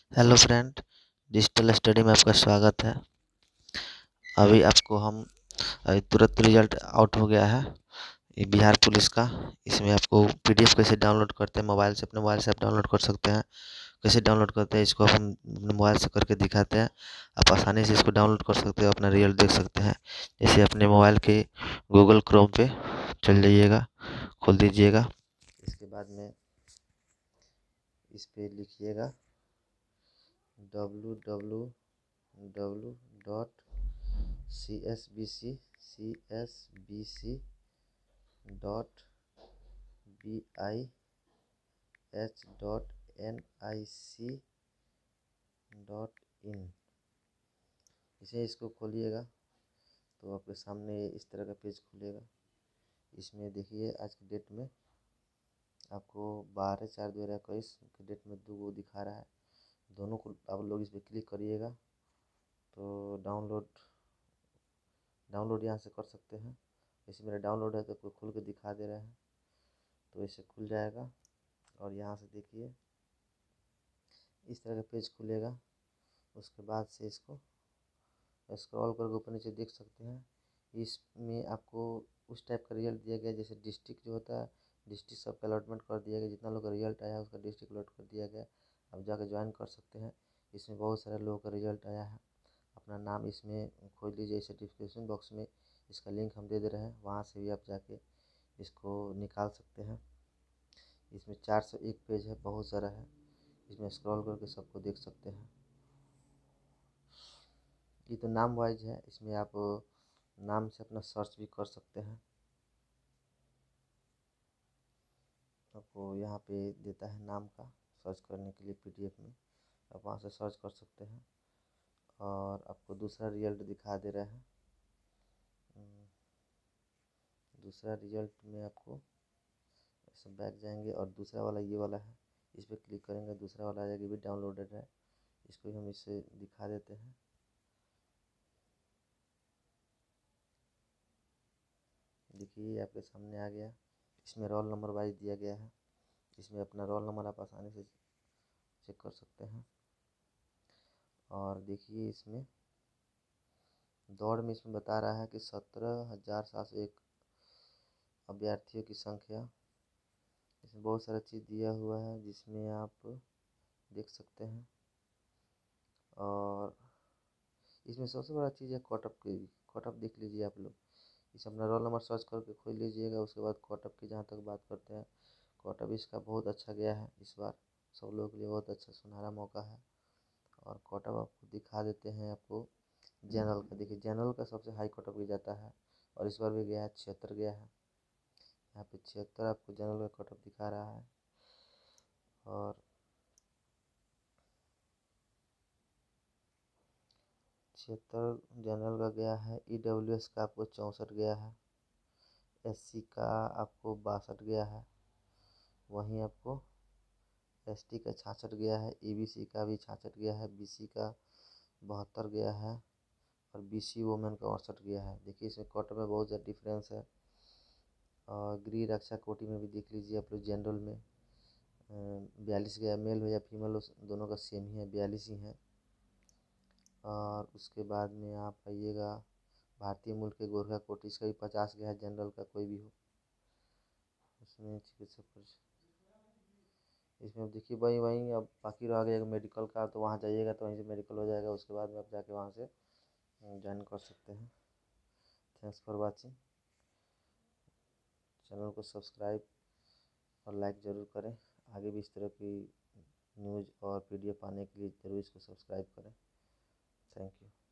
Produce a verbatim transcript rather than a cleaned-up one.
Hello friend, digital study में आपका स्वागत है। अभी आपको हम अभी तुरंत रिजल्ट आउट हो गया है ये बिहार पुलिस का। इसमें आपको पीडीएफ कैसे डाउनलोड करते हैं, मोबाइल से अपने मोबाइल से आप डाउनलोड कर सकते हैं। कैसे डाउनलोड करते हैं इसको हम अपने मोबाइल से करके दिखाते हैं। आप आसानी से इसको डाउनलोड कर सकते हो, अपना रिजल्ट देख सकते हैं। जैसे अपने मोबाइल के गूगल क्रोम पे चल जाइएगा, खोल दीजिएगा। इसके बाद में इस पे लिखिएगा W W W dot C S B C C S B C dot B I H dot N I C dot in. इसे इसको खोलिएगा तो आपके सामने इस तरह का पेज खुलेगा। इसमें देखिए आज की डेट में आपको बारह चार दो हज़ार इक्कीस की डेट में दो वो दिखा रहा है। दोनों को आप लोग इस पर क्लिक करिएगा तो डाउनलोड डाउनलोड यहाँ से कर सकते हैं। जैसे मेरा डाउनलोड है तो आपको खुल के दिखा दे रहा है, तो इसे खुल जाएगा। और यहाँ से देखिए इस तरह का पेज खुलेगा। उसके बाद से इसको स्क्रॉल करके ऊपर नीचे देख सकते हैं। इसमें आपको उस टाइप का रिजल्ट दिया गया जैसे डिस्ट्रिक्ट जो होता है, डिस्ट्रिक्ट सबका अलॉटमेंट कर दिया गया। जितना लोग का रिजल्ट आया है उसका डिस्ट्रिक्ट अलॉट कर दिया गया। आप जाकर ज्वाइन कर सकते हैं। इसमें बहुत सारे लोगों का रिजल्ट आया है। अपना नाम इसमें खोज लीजिए। इसे डिस्क्रिप्शन बॉक्स में इसका लिंक हम दे दे रहे हैं, वहाँ से भी आप जाके इसको निकाल सकते हैं। इसमें चार सौ एक पेज है, बहुत सारा है। इसमें स्क्रॉल करके सबको देख सकते हैं। ये तो नाम वाइज है, इसमें आप नाम से अपना सर्च भी कर सकते हैं। आपको यहाँ पे देता है नाम का सर्च करने के लिए पीडीएफ में, आप वहाँ से सर्च कर सकते हैं। और आपको दूसरा रिजल्ट दिखा दे रहा है। दूसरा रिजल्ट में आपको ऐसे बैक जाएंगे और दूसरा वाला ये वाला है, इस पर क्लिक करेंगे दूसरा वाला आ जाएगा। भी डाउनलोडेड है, इसको हम इससे दिखा देते हैं। देखिए आपके सामने आ गया। इसमें रोल नंबर वाइज दिया गया है। इसमें अपना रोल नंबर आप आसानी से चेक कर सकते हैं। और देखिए इसमें दौड़ में इसमें बता रहा है कि सत्रह हजार सात सौ एक अभ्यर्थियों की संख्या। इसमें बहुत सारा चीज़ दिया हुआ है जिसमें आप देख सकते हैं। और इसमें सबसे बड़ा चीज़ है कटअप की। कटअप देख लीजिए आप लोग। इस अपना रोल नंबर सर्च करके खोल लीजिएगा। उसके बाद कटअप की जहाँ तक बात करते हैं, कटअप इसका बहुत अच्छा गया है इस बार। सब लोगों के लिए बहुत अच्छा सुनहरा मौका है। और कटअप आपको दिखा देते हैं। आपको जनरल का देखिए, जनरल का सबसे हाई कटअप भी जाता है और इस बार भी गया है, छिहत्तर गया है। यहाँ पे छिहत्तर आपको जनरल का कटअप दिखा रहा है। और छिहत्तर जनरल का गया है। ई डब्ल्यू एस का आपको चौंसठ गया है। एस सी का आपको बासठ गया है। वहीं आपको एस टी का छियासठ गया है। ई बी सी का भी छियासठ गया है। बी सी का बहत्तर गया है। और बी सी वोमेन का अड़सठ गया है। देखिए इसमें कट में बहुत ज़्यादा डिफरेंस है। और गृह रक्षा कोटि में भी देख लीजिए आप लोग, जनरल में बयालीस गया। मेल हो या फीमेल हो दोनों का सेम ही है, बयालीस ही है। और उसके बाद में आप आइएगा भारतीय मूल के गोरखा कोटि, इसका भी पचास गया है। जनरल का कोई भी हो उसमें चिकित्सक परिचय। इसमें अब देखिए वहीं वहीं अब बाकी रह गया मेडिकल का, तो वहाँ जाइएगा तो वहीं से मेडिकल हो जाएगा। उसके बाद में आप जाके वहाँ से ज्वाइन कर सकते हैं। Thanks for watching. चैनल को सब्सक्राइब और लाइक ज़रूर करें। आगे भी इस तरह की न्यूज़ और पीडीएफ पाने के लिए ज़रूर इसको सब्सक्राइब करें। Thank you.